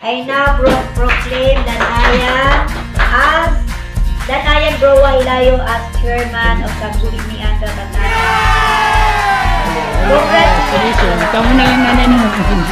I now proclaim Danayan Broa Hilayo as chairman of Sanggunian Katangalan. Congratulations! Kamu na lang nanan mo.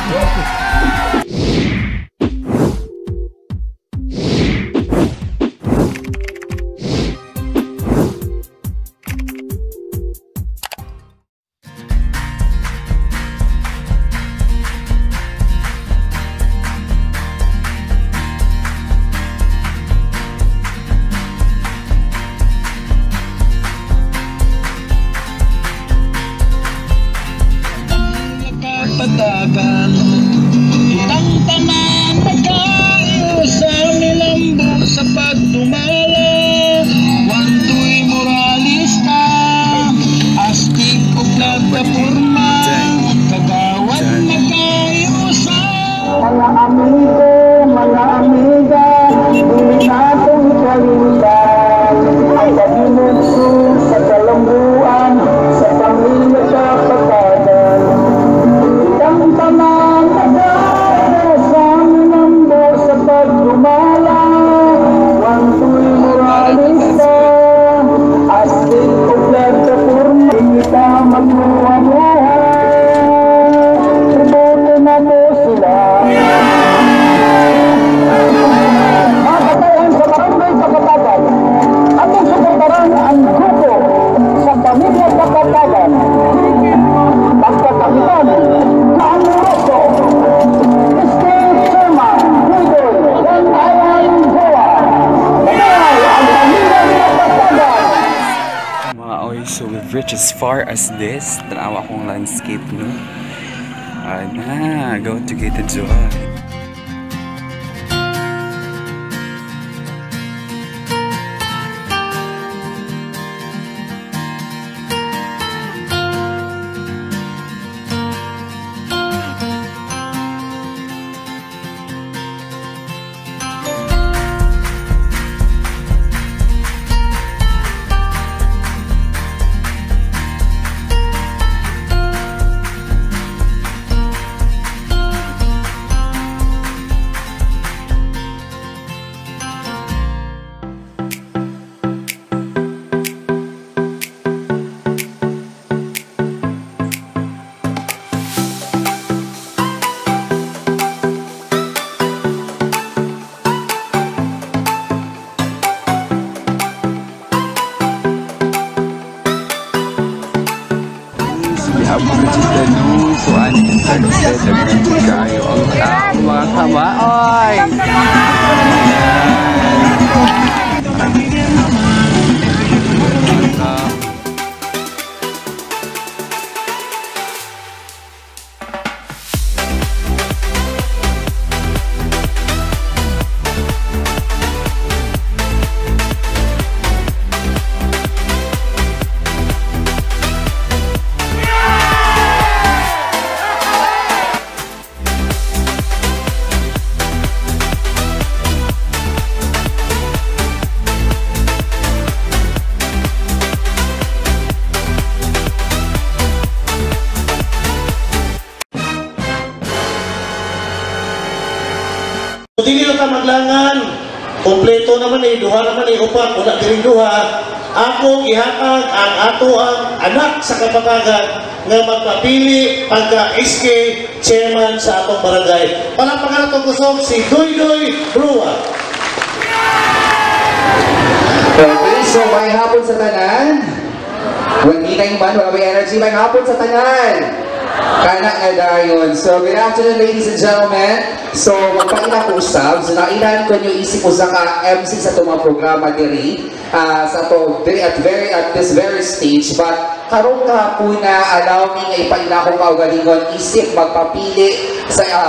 Patagan itang tanan nagkayo sa milambo sa pagdumala wantoy moralista astig o plataforma kagawan nagkayo sa mga amigo, mga amiga hindi natin kalimutan ang pagimugso sa kalangguan sa pamilya sa patagan. Tamang tagay sa minambo sa pagdumala wantoy moralista astig o plataforma kita magmuha-muha ibote na mo sila makatayan sa barangay Kapatagan atong suportaran ang grupo sa pamilya Kapatagan magkakahitan so we've reached as far as this. Tanawa akong landscape no. Go to get the joy. So ani kita kayo ang tao mga kamaoy. Dili na ta maglangan, kompleto naman duha naman upat, wala diring duha. Akong ihatag ang ato ang anak sa Kapatagan nga magpapili pagka-SK chairman sa atong barangay. Palakpakan natong kusog si Doy Broa. Okay, so may hapon sa tanan. Hindi na yung man, wala may energy. May hapon sa tanan. Kana nga dayon. So, good afternoon, ladies and gentlemen. So, magpakita ko usab. So, nailan ko nyo isip ko sa ka-MC sa itong mga programa diri. Sa to, at this very stage. But, karong kahapon na allow me nga ipaila kong kaugalingon isip magpapili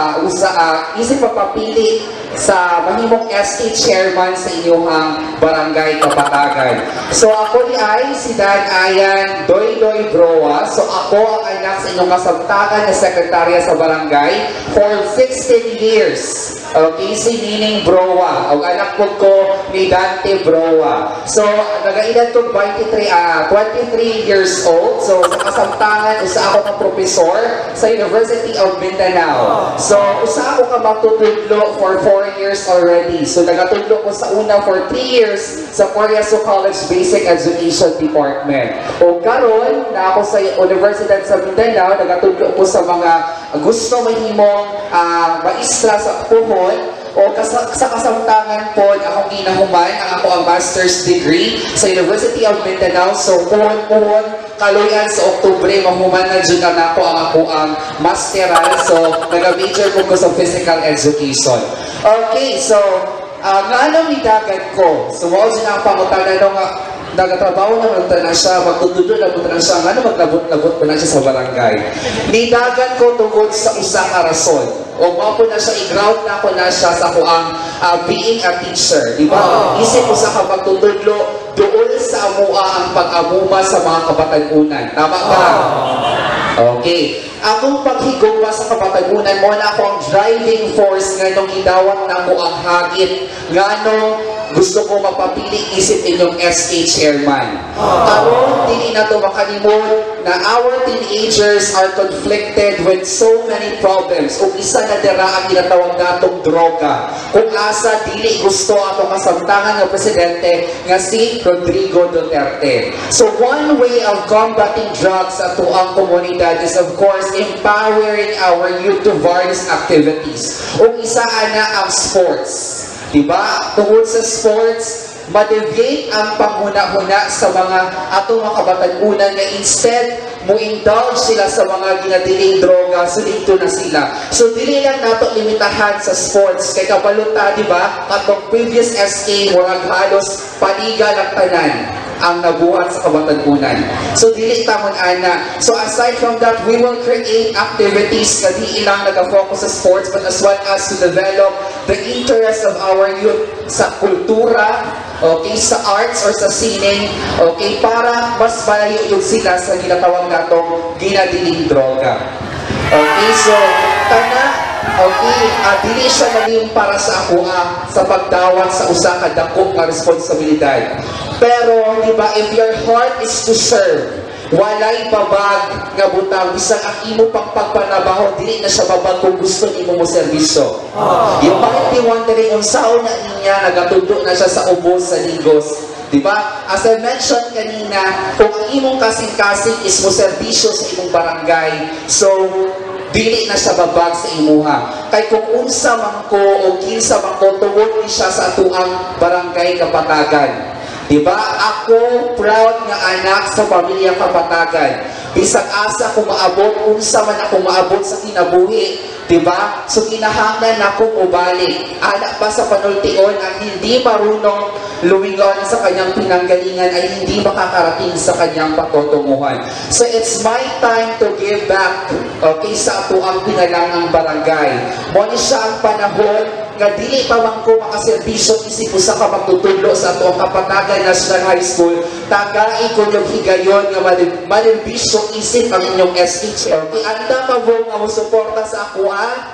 sa mahimong SK chairman sa inyong barangay Kapatagan. So ako ni ay si Dan Ayan Doy Broa. So ako ang anak sa inyong kasabtakan na sekretarya sa barangay for 16 years. Okay, si Nining Broa. Ang anak ko ni Dante Broa. So, nag-edad ko 23 years old. So, sa kasamtangan, usa ako ng professor sa University of Mindanao. So, usa ako ka matutudlo for 4 years already. So, nagatudlo ko sa una for 3 years sa Coriaso College Basic Education Department. O karon na ako sa Universidad sa Mindanao, nagatudlo ko sa mga gusto mahimong maistra sa puhon o sa kasamtangan po akong ginahuman ang ako ang master's degree sa University of Mindanao. So puhon kaluyan sa Oktubre mahuman na dyan na ako ang masteral. So nag-major ko sa physical education. Okay, so nga ni dagat ko. So wala dyan ang pangutanan nung nagatrabaho na siya, magtutudo na na siya, maglabot-labot na siya sa barangay. Nidagan ko tungkol sa usang rason. O po na siya, i-ground na ko na siya sa kuang being a teacher. Diba? Isip ko sa kapagtutudlo, doon sa amua ang pag-amuma sa mga kabatagunan. Tama ba? Okay. Akong paghigugma sa kabatagunan mo na ako ang driving force nga nung idawat na ko ang hagit nga nung gusto ko mapapili isip inyong SK chairman. Karon, dili na ito makalimot na our teenagers are conflicted with so many problems. Kung isa na dira ang ginatawag natong droga. Kung asa, dili gusto atong kasamtangan ng presidente nga si Rodrigo Duterte. So one way of combating drugs ato ang komunidad is of course empowering our youth to various activities. Kung isa na ang sports. Diba? Tungkol sa sports, motivate ang panghuna-huna sa mga atong mga kabatagunan na instead mo indulge sila sa mga ginadiling droga, so dito na sila. So dili lang nato limitahan sa sports kay kabaluta, di ba? Katong previous SK murag halos paliga ng tanan ang nabuhat sa kabatagunan. So dili tamon ana. So aside from that, we will create activities na di ilang nag-focus sa sports but as well as to develop the interest of our youth sa kultura, okay, sa arts or sa sining, okay, para mas malayo yung sila sa ginatawag natong ginadiling droga. Okay, so okay, dili siya naging para sa ako sa pagdawat sa usa ka dako nga responsibilidad. Pero, di ba, if your heart is to serve, walay babag nga butang, bisang ang imo pang pagpanabaho, dili na siya babag kung gusto nimo mo serbisyo. Yung bakit di wondering kung saan na niya, nagatundo na siya sa ubos sa ligos. Diba? As I mentioned kanina, kung ang imong kasing-kasing is mo serbisyo sa imong barangay, so, dili na siya babag sa imuha. Kay kung unsa man ko o kinsa man ko, tuwod ni siya sa atuang barangay Kapatagan. Diba? Ako, proud nga anak sa pamilya Kapatagan. Bisag asa ko maabot, unsa man ako maabot sa kinabuhi. Diba? So kinahanglan ako ubalik. Anak pa sa panultiun ang hindi marunong lumingon sa kanyang pinanggalingan ay hindi makakarating sa kanyang patutunguhan. So it's my time to give back, okay, sa ato ang pinalangang barangay. Muna siya ang panahon nga dili pa man ko makaserbisyo isip ko sa kapagtutudlo sa ato ang Kapatagan National High School, tagai ko yung higayon nga malimbisyo isip ang inyong SH. Okay, anda ka po nga suporta sa ako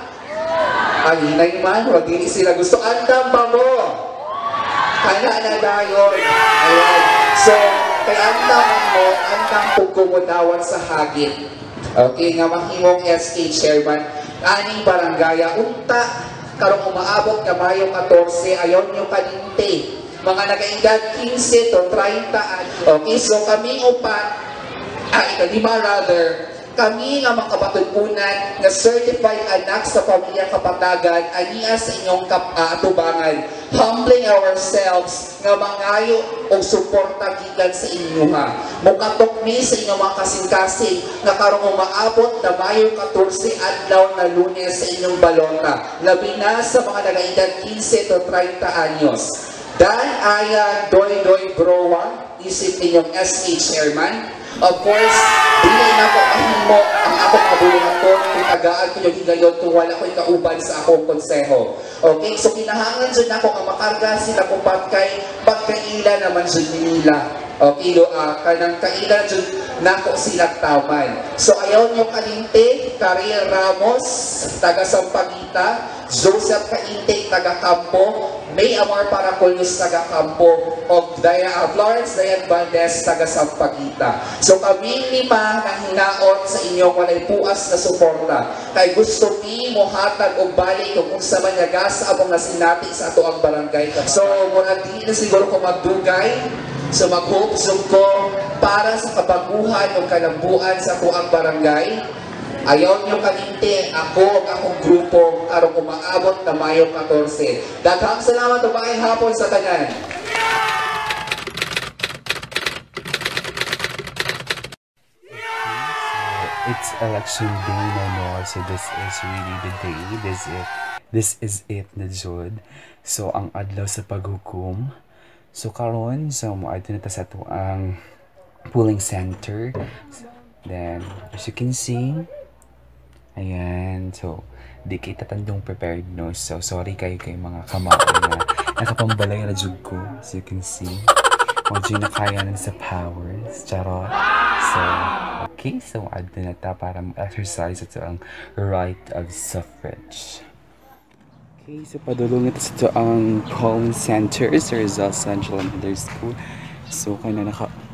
ang hinay man, wag din sila gusto. Andam ba mo? Kana na dayon. Ayan. So, kay andam mo, andam po kumudawat sa hagit. Okay, nga mahimong SK chairman, aning barangaya, unta, karong umaabot ka Mayo 14, ayon yung kaninte. Mga nag-edad 15 to 30 anos. Okay, so kami upat, ikalima rather, kami nga mga kabatugunan na certified anak sa pamilya Kapatagan, aniya sa inyong atubangan, humbling ourselves nga mangayo o suporta gikan sa inyoha. Mukatok mi sa inyong mga kasing-kasing na karong umaabot na Mayo 14 adlaw na Lunes sa inyong balota. Labi na sa mga nag-edad 15 to 30 anyos. Dan Ayan Doy Broa, isip ninyong SK chairman. Of course, dili na ko mahimo ang akong kabulungan ko kung tagaan ko yung higayon kung wala ko'y kauban sa akong konseho. Okay, so kinahanglan dyan ako ang makarga sila kung pagkaila naman dyan nila. Okay, kanang kaila dyan nako sila taman. So ayaw nyo kalinte, Career Ramos, taga Sampagita, Joseph Kainting, taga-Campo, May Amor Paraculios, taga-Campo, o Florence Dayan Valdez, taga-Sampaguita. So kami lima nang hinaot sa inyong walay puas na suporta. Kay gusto mi mo hatag og balik kung sa manyagas sa among nasinati sa ato ang barangay. So muna di na siguro ko magdugay. So mag-hope ko para sa kabaguhan o kalambuan sa kuang barangay. Ayaw nyo kalinti, ako ang akong grupo arong umaabot na Mayo 14. Daghang salamat o maayong hapon sa tanan. It's election day na no, so this is really the day. This is it na jud. So ang adlaw sa paghukom. So karon so moadto na ta sa ato ang polling center. Then as you can see, ayan, so di kita tandong prepared no. So sorry kayo kay mga kamao na nakapambalay na jud ko. As you can see, medyo nakaya na sa powers. Charot. So okay, so adto na ta para exercise ito ang right of suffrage. Okay, so padulong ito sa ito ang polling center sa Rizal Central Elementary School. So kaya na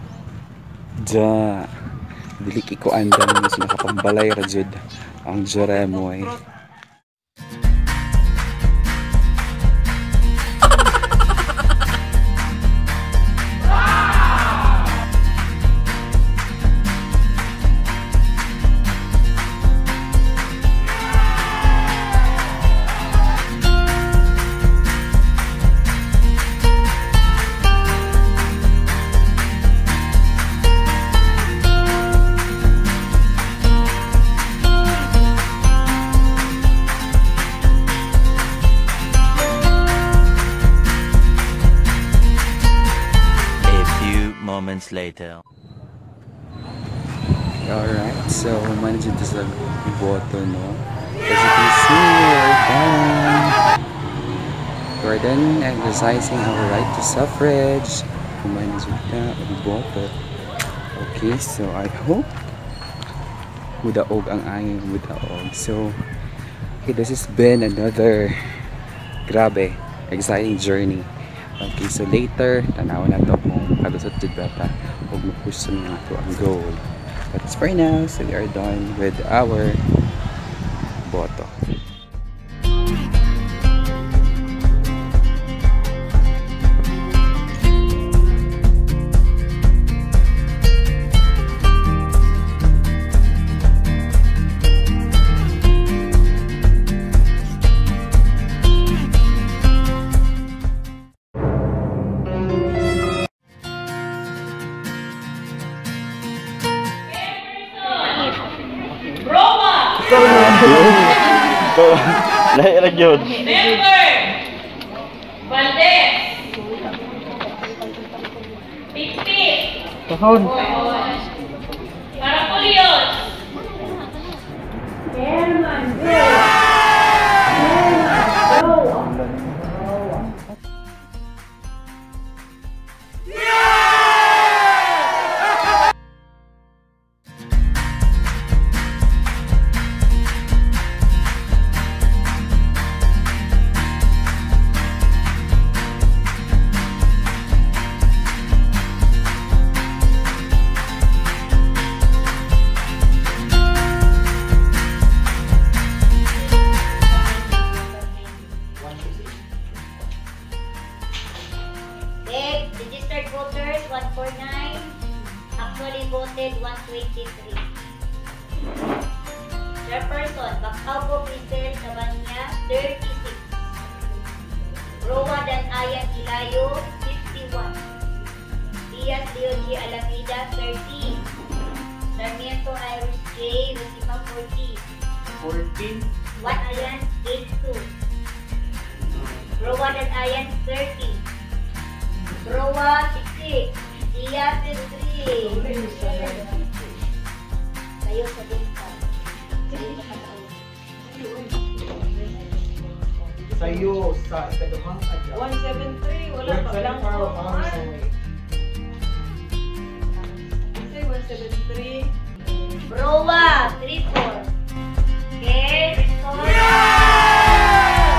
dili ko andan mo sa nakapambalay ra jud ang Jeremoy. Moments later. Alright, so manage ito sa boto, no? As you can see, we're done exercising our right to suffrage. Manage ito ang boto. Okay, so I hope mudaog ang ayong mudaog. So, okay, this has been another grabe, exciting journey. Okay, so later, tanawan na ito kung kalusot dito bata huwag mapush sa mga ito ang goal. But for now, so we are done with our boto. Lahirag yun. Member Valdez. Pipit. Paraculios. Herman. Registered voters 149, actually voted 123. Chairperson Bacaupo Peter Sabanya 36. Roa Dan Ayan Ilayo 51. Diaz Leo G. Alameda 30. Sarmiento Iris J. Rosima 40. Wat Ayan 82. Roa Dan Ayan 30. Roa 60. Diaz 3. Kayo sa bunta. Sa'yo, sa ikaduhang adlaw. 173, wala pa lang po. 173. Roa 34. Okay, restore.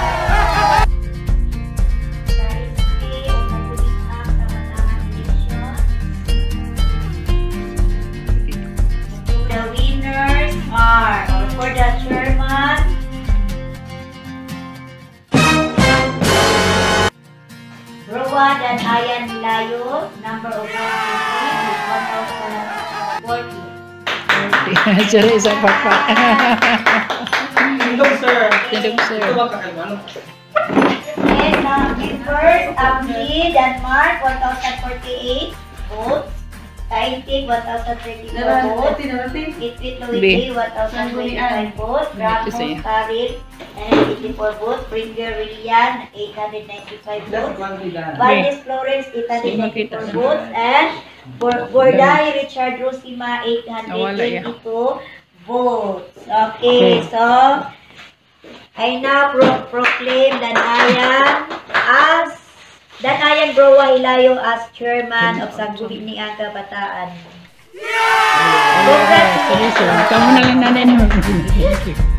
one, Dan Ayan Hilayo. Number of votes is 1,040. Sorry, isang pakpak. Tindog, sir. Tindog, sir. Ito ba kakailan? And members, Abdi, Denmark, 1,048 votes. Kaintig, 1,034 votes. Itwit Luigi, 1,025 votes. Ramos, Karil, 984 votes. Springer, Rilian, 895 votes. Valdez, Florence, 894 votes. And Borday, Richard Rosima, 882 votes. Okay, so I now proclaim Danayan Broa Hilayo as chairman of Sangguniang Kabataan. Sige, sir. Kamu na lang nanay mo.